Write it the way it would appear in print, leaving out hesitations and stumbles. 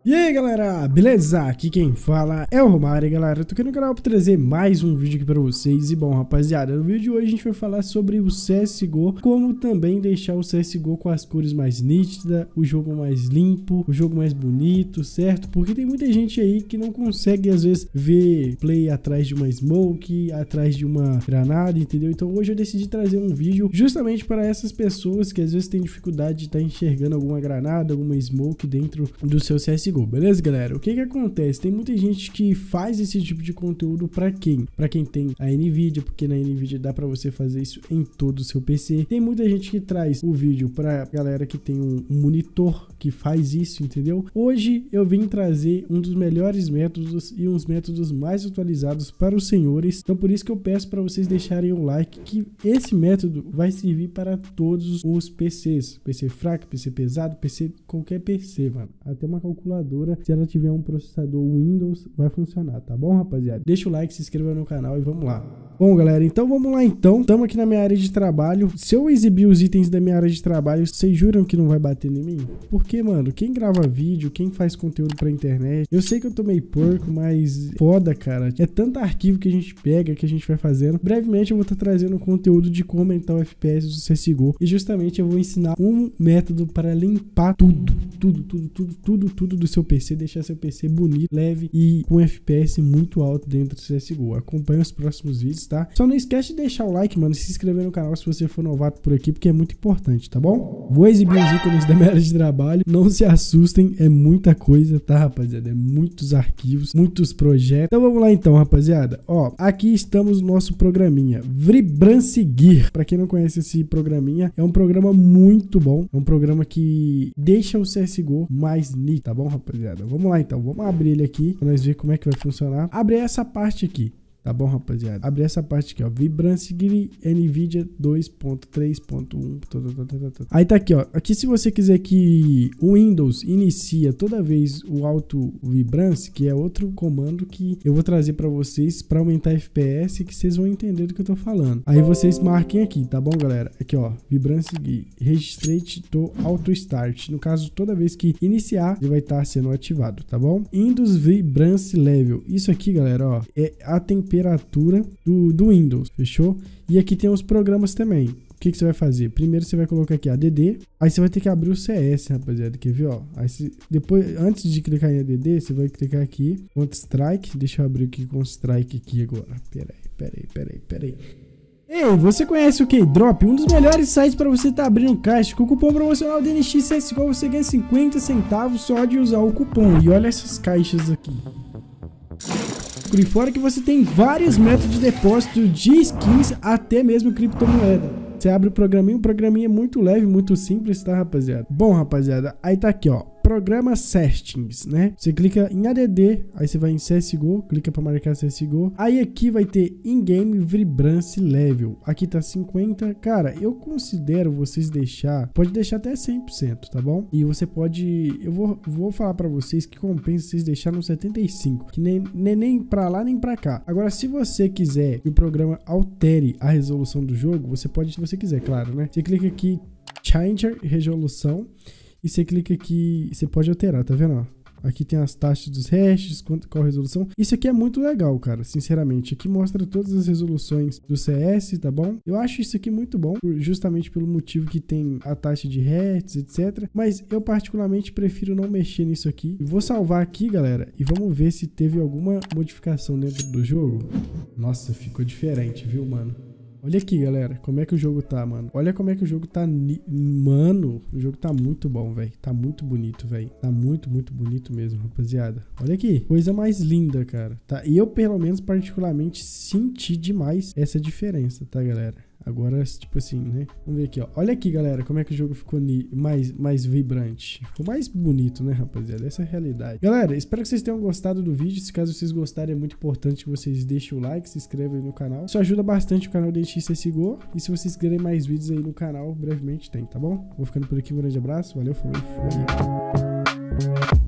E aí galera, beleza? Aqui quem fala é o Romário, galera. Eu tô aqui no canal pra trazer mais um vídeo aqui pra vocês. E bom, rapaziada, no vídeo de hoje a gente vai falar sobre o CSGO, como também deixar o CSGO com as cores mais nítidas, o jogo mais limpo, o jogo mais bonito, certo? Porque tem muita gente aí que não consegue às vezes ver play atrás de uma smoke, atrás de uma granada, entendeu? Então hoje eu decidi trazer um vídeo justamente para essas pessoas que às vezes têm dificuldade de estar enxergando alguma granada, alguma smoke dentro do seu CSGO. Beleza, galera? O que acontece? Tem muita gente que faz esse tipo de conteúdo pra quem? Pra quem tem a NVIDIA, porque na NVIDIA dá pra você fazer isso em todo o seu PC. Tem muita gente que traz o vídeo pra galera que tem um monitor que faz isso, entendeu? Hoje eu vim trazer um dos melhores métodos e uns métodos mais atualizados para os senhores. Então por isso que eu peço para vocês deixarem o like, que esse método vai servir para todos os PCs. PC fraco, PC pesado, PC, qualquer PC, mano. Até uma calculadora, se ela tiver um processador Windows, vai funcionar, tá bom, rapaziada? Deixa o like, se inscreva no canal e vamos lá. Bom, galera, então vamos lá então. Estamos aqui na minha área de trabalho. Se eu exibir os itens da minha área de trabalho, vocês juram que não vai bater em mim? Porque, mano, quem grava vídeo, quem faz conteúdo pra internet, eu sei que eu tô meio porco, mas foda, cara. É tanto arquivo que a gente pega, que a gente vai fazendo. Brevemente eu vou estar trazendo conteúdo de como aumentar o FPS do CSGO. E justamente eu vou ensinar um método para limpar tudo do seu PC, deixar seu PC bonito, leve e com FPS muito alto dentro do CSGO. Acompanhe os próximos vídeos, tá? Só não esquece de deixar o like, mano, e se inscrever no canal se você for novato por aqui, porque é muito importante, tá bom? Vou exibir os ícones da minha área de trabalho. Não se assustem, é muita coisa, tá, rapaziada? É muitos arquivos, muitos projetos. Então vamos lá então, rapaziada. Ó, aqui estamos no nosso programinha Vibrance Gear. Pra quem não conhece esse programinha, é um programa muito bom. É um programa que deixa o CSGO mais nítido, tá bom, rapaziada? Vamos lá então, vamos abrir ele aqui pra nós ver como é que vai funcionar. Abre essa parte aqui. Tá bom, rapaziada? Abre essa parte aqui, ó. Vibrance Gear NVIDIA 2.3.1. Aí tá aqui, ó. Aqui se você quiser que o Windows inicia toda vez o auto vibrance, que é outro comando que eu vou trazer pra vocês pra aumentar FPS, que vocês vão entender do que eu tô falando. Aí vocês marquem aqui, tá bom, galera? Aqui, ó. Vibrance Gear Registrate to Auto Start. No caso, toda vez que iniciar, ele vai estar sendo ativado, tá bom? Windows Vibrance Level. Isso aqui, galera, ó, é a temperatura do Windows, fechou? E aqui tem os programas também. O que você vai fazer? Primeiro você vai colocar aqui ADD, aí você vai ter que abrir o CS, rapaziada, quer ver, ó? Aí depois, antes de clicar em ADD, você vai clicar aqui, Counter Strike, deixa eu abrir aqui com Strike aqui agora. Peraí. Ei, você conhece o Keydrop? Um dos melhores sites para você estar abrindo caixa. Com o cupom promocional DNX CSGO você ganha 50 centavos só de usar o cupom. E olha essas caixas aqui. Por fora que você tem vários métodos de depósito de skins, até mesmo criptomoeda. Você abre o programinha é muito leve, muito simples, tá, rapaziada? Bom, rapaziada, aí tá aqui, ó. Programa Settings, né? Você clica em ADD, aí você vai em CSGO, clica para marcar CSGO. Aí aqui vai ter In-Game Vibrance Level. Aqui tá 50. Cara, eu considero vocês pode deixar até 100%, tá bom? E você pode, eu vou falar para vocês que compensa vocês deixar no 75, que nem para lá nem para cá. Agora, se você quiser que o programa altere a resolução do jogo, você pode, se você quiser, claro, né? Você clica aqui Change Resolução. E você clica aqui, você pode alterar, tá vendo? Ó? Aqui tem as taxas dos hashes, qual resolução. Isso aqui é muito legal, cara, sinceramente. Aqui mostra todas as resoluções do CS, tá bom? Eu acho isso aqui muito bom, justamente pelo motivo que tem a taxa de hertz, etc. Mas eu particularmente prefiro não mexer nisso aqui. Vou salvar aqui, galera, e vamos ver se teve alguma modificação dentro do jogo. Nossa, ficou diferente, viu, mano? Olha aqui, galera, como é que o jogo tá, mano. Olha como é que o jogo tá, mano. O jogo tá muito bom, velho. Tá muito bonito, velho. Tá muito bonito mesmo, rapaziada. Olha aqui, coisa mais linda, cara. Tá? E eu, pelo menos, particularmente, senti demais essa diferença, tá, galera? Agora, tipo assim, né? Vamos ver aqui, ó. Olha aqui, galera, como é que o jogo ficou mais vibrante. Ficou mais bonito, né, rapaziada? Essa é a realidade. Galera, espero que vocês tenham gostado do vídeo. Se caso vocês gostarem, é muito importante que vocês deixem o like, se inscrevam aí no canal. Isso ajuda bastante o canal DNX CSGO. E se vocês querem mais vídeos aí no canal, brevemente tem, tá bom? Vou ficando por aqui, um grande abraço. Valeu, falou e fui.